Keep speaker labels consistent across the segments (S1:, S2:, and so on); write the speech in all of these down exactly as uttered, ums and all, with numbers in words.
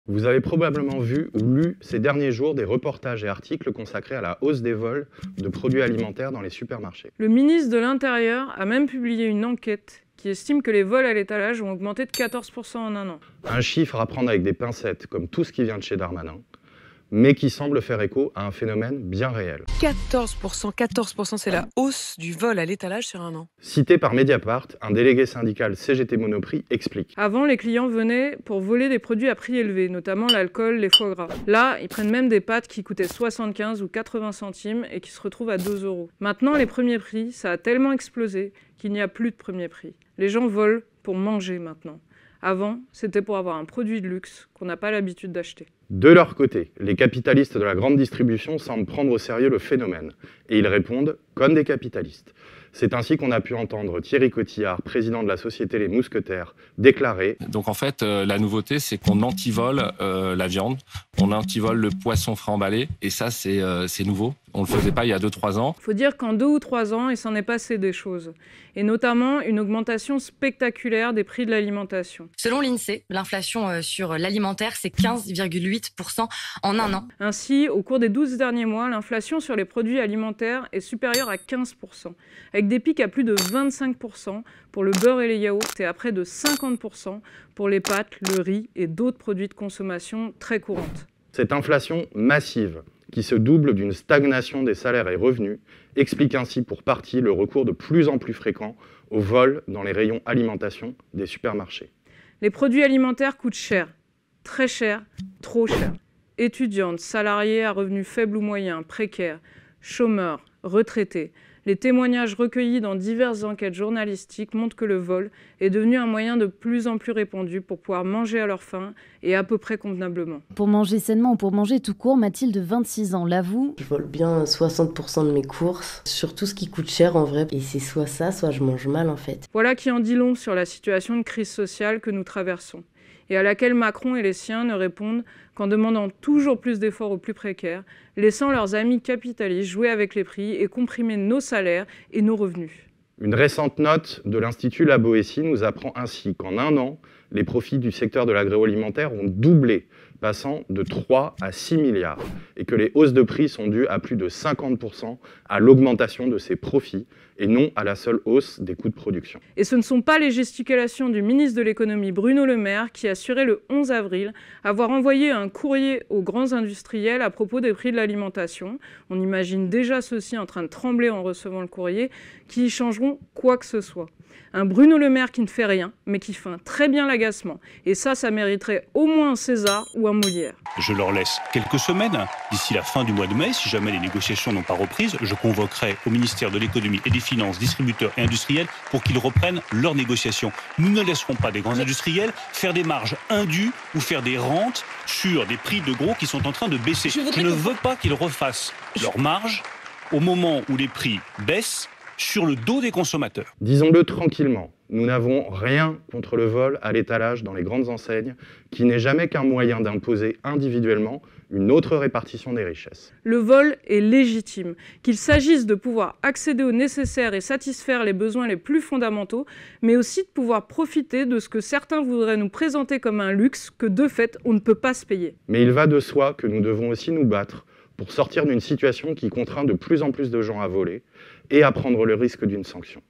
S1: Vous avez probablement vu ou lu ces derniers jours des reportages et articles consacrés à la hausse des vols de produits alimentaires dans les supermarchés.
S2: Le ministre de l'Intérieur a même publié une enquête qui estime que les vols à l'étalage ont augmenté de quatorze pour cent en un an.
S1: Un chiffre à prendre avec des pincettes, comme tout ce qui vient de chez Darmanin, mais qui semble faire écho à un phénomène bien réel.
S3: quatorze pour cent, quatorze pour cent, c'est la hausse du vol à l'étalage sur un an.
S1: Cité par Mediapart, un délégué syndical C G T Monoprix explique.
S2: Avant, les clients venaient pour voler des produits à prix élevé, notamment l'alcool, les foie gras. Là, ils prennent même des pâtes qui coûtaient soixante-quinze ou quatre-vingts centimes et qui se retrouvent à deux euros. Maintenant, les premiers prix, ça a tellement explosé qu'il n'y a plus de premiers prix. Les gens volent pour manger maintenant. Avant, c'était pour avoir un produit de luxe qu'on n'a pas l'habitude d'acheter.
S1: De leur côté, les capitalistes de la grande distribution semblent prendre au sérieux le phénomène, et ils répondent comme des capitalistes. C'est ainsi qu'on a pu entendre Thierry Cotillard, président de la société Les Mousquetaires, déclarer «
S4: Donc en fait, euh, la nouveauté, c'est qu'on antivole euh, la viande, on antivole le poisson frais emballé, et ça, c'est euh, c'est nouveau. On ne le faisait pas il y a deux trois ans. »
S2: Il faut dire qu'en deux ou trois ans, il s'en est passé des choses, et notamment une augmentation spectaculaire des prix de l'alimentation.
S5: Selon l'INSEE, l'inflation sur l'alimentaire, c'est quinze virgule huit pour cent en un an.
S2: Ainsi, au cours des douze derniers mois, l'inflation sur les produits alimentaires est supérieure à quinze pour cent, avec des pics à plus de vingt-cinq pour cent pour le beurre et les yaourts et à près de cinquante pour cent pour les pâtes, le riz et d'autres produits de consommation très courantes.
S1: Cette inflation massive, qui se double d'une stagnation des salaires et revenus, explique ainsi pour partie le recours de plus en plus fréquent au vol dans les rayons alimentation des supermarchés.
S2: Les produits alimentaires coûtent cher, très cher, trop cher. Étudiantes, salariés à revenus faibles ou moyens, précaires, chômeurs, retraités. Les témoignages recueillis dans diverses enquêtes journalistiques montrent que le vol est devenu un moyen de plus en plus répandu pour pouvoir manger à leur faim et à peu près convenablement.
S6: Pour manger sainement ou pour manger tout court, Mathilde, vingt-six ans, l'avoue.
S7: Je vole bien soixante pour cent de mes courses, surtout ce qui coûte cher en vrai. Et c'est soit ça, soit je mange mal en fait.
S2: Voilà qui en dit long sur la situation de crise sociale que nous traversons, et à laquelle Macron et les siens ne répondent qu'en demandant toujours plus d'efforts aux plus précaires, laissant leurs amis capitalistes jouer avec les prix et comprimer nos salaires et nos revenus.
S1: Une récente note de l'Institut La Boétie nous apprend ainsi qu'en un an, les profits du secteur de l'agroalimentaire ont doublé, passant de trois à six milliards, et que les hausses de prix sont dues à plus de cinquante pour cent à l'augmentation de ces profits, et non à la seule hausse des coûts de production.
S2: Et ce ne sont pas les gesticulations du ministre de l'économie Bruno Le Maire qui assurait le onze avril avoir envoyé un courrier aux grands industriels à propos des prix de l'alimentation. On imagine déjà ceux-ci en train de trembler en recevant le courrier, qui y changeront quoi que ce soit. Un Bruno Le Maire qui ne fait rien, mais qui feint très bien l'agacement. Et ça, ça mériterait au moins un César ou un Molière.
S8: Je leur laisse quelques semaines. D'ici la fin du mois de mai, si jamais les négociations n'ont pas reprise, je convoquerai au ministère de l'économie et des finances, distributeurs et industriels pour qu'ils reprennent leurs négociations. Nous ne laisserons pas des grands industriels faire des marges indues ou faire des rentes sur des prix de gros qui sont en train de baisser. Je, je ne veux pas qu'ils refassent leurs marges au moment où les prix baissent sur le dos des consommateurs.
S1: Disons-le tranquillement, nous n'avons rien contre le vol à l'étalage dans les grandes enseignes, qui n'est jamais qu'un moyen d'imposer individuellement une autre répartition des richesses.
S2: Le vol est légitime, qu'il s'agisse de pouvoir accéder au nécessaire et satisfaire les besoins les plus fondamentaux, mais aussi de pouvoir profiter de ce que certains voudraient nous présenter comme un luxe que de fait on ne peut pas se payer.
S1: Mais il va de soi que nous devons aussi nous battre pour sortir d'une situation qui contraint de plus en plus de gens à voler et à prendre le risque d'une sanction.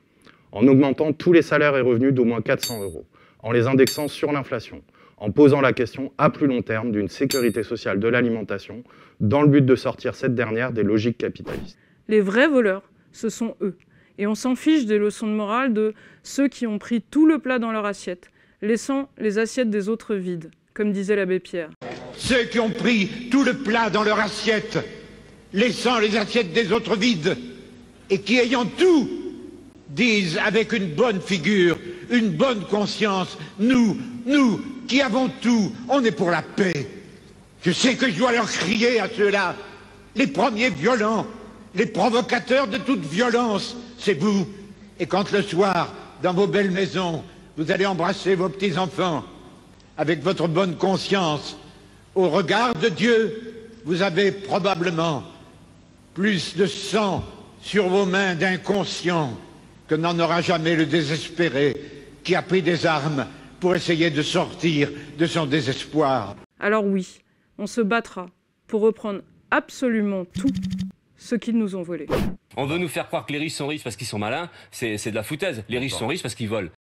S1: En augmentant tous les salaires et revenus d'au moins quatre cents euros, en les indexant sur l'inflation, en posant la question à plus long terme d'une sécurité sociale de l'alimentation, dans le but de sortir cette dernière des logiques capitalistes.
S2: Les vrais voleurs, ce sont eux. Et on s'en fiche des leçons de morale de ceux qui ont pris tout le plat dans leur assiette, laissant les assiettes des autres vides, comme disait l'abbé Pierre.
S9: Ceux qui ont pris tout le plat dans leur assiette, laissant les assiettes des autres vides, et qui, ayant tout, disent avec une bonne figure, une bonne conscience, nous, nous, qui avons tout, on est pour la paix. Je sais que je dois leur crier à ceux-là, les premiers violents, les provocateurs de toute violence, c'est vous. Et quand le soir, dans vos belles maisons, vous allez embrasser vos petits-enfants, avec votre bonne conscience, au regard de Dieu, vous avez probablement plus de sang sur vos mains d'inconscients que n'en aura jamais le désespéré qui a pris des armes pour essayer de sortir de son désespoir.
S2: Alors oui, on se battra pour reprendre absolument tout ce qu'ils nous ont volé.
S10: On veut nous faire croire que les riches sont riches parce qu'ils sont malins, c'est de la foutaise. Les riches sont riches parce qu'ils volent.